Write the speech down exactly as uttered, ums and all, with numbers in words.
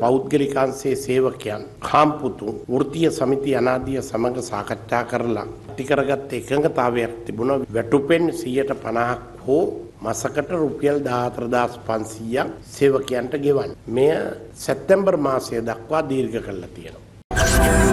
පෞද්ගලිකාංශයේ සේවකයන් කාම්පුතු වෘත්තීය සමිති අනාදිය සමග සාකච්ඡා කරලා ටිකරගත් එකඟතාවයක් තිබුණා. වැටුපෙන් සියයට පනහක් හෝ මාසකට රුපියල් දාහතර හදාස් පන්සීයක් සේවකයන්ට ගෙවන්න. මෙය සැප්තැම්බර් මාසය දක්වා දීර්ඝ කරලා තියෙනවා.